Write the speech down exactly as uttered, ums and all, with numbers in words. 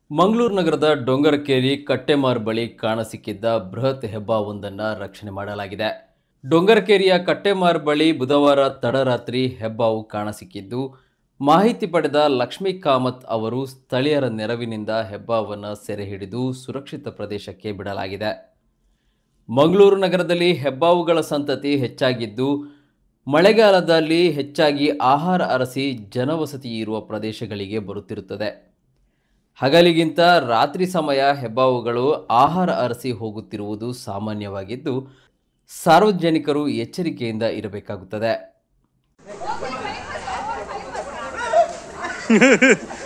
ಮಂಗಳೂರು ನಗರದ ಡೊಂಗರಕೇರಿ ಕಟ್ಟೆಮಾರ್ ಬಳಿ ಕಾಣಸಿಕ್ಕಿದ್ದ ಬೃಹತ್ ಹೆಬ್ಬಾವೊಂದನ್ನು ರಕ್ಷಣೆ ಮಾಡಲಾಗಿದೆ. ಡೊಂಗರಕೇರಿಯ ಕಟ್ಟೆಮಾರ್ ಬಳಿ ಬುಧವಾರ ತಡರಾತ್ರಿ ಹೆಬ್ಬಾವು ಕಾಣಸಿಕ್ಕಿದ್ದು, ಮಾಹಿತಿ ಪಡೆದ ಲಕ್ಷ್ಮೀ ಕಾಮತ್ ಅವರು ಸ್ಥಳೀಯರ ನೆರವಿನಿಂದ ಹೆಬ್ಬಾವನ್ನು ಸೆರೆ ಹಿಡಿದು ಸುರಕ್ಷಿತ ಪ್ರದೇಶಕ್ಕೆ ಬಿಡಲಾಗಿದೆ. ಮಂಗಳೂರು ನಗರದಲ್ಲಿ ಹೆಬ್ಬಾವುಗಳ ಸಂತತಿ ಹೆಚ್ಚಾಗಿದ್ದು, ಮಳೆಗಾಲದಲ್ಲಿ ಹೆಚ್ಚಾಗಿ ಆಹಾರ ಅರಸಿ ಜನವಸತಿ ಇರುವ ಪ್ರದೇಶಗಳಿಗೆ ಬರುತ್ತಿರುತ್ತದೆ. ಹಗಲಿಗಿಂತ ರಾತ್ರಿ ಸಮಯ ಹೆಬ್ಬಾವುಗಳು ಆಹಾರ ಅರಸಿ ಹೋಗುತ್ತಿರುವುದು ಸಾಮಾನ್ಯವಾಗಿದ್ದು, ಸಾರ್ವಜನಿಕರು ಎಚ್ಚರಿಕೆಯಿಂದ ಇರಬೇಕಾಗುತ್ತದೆ.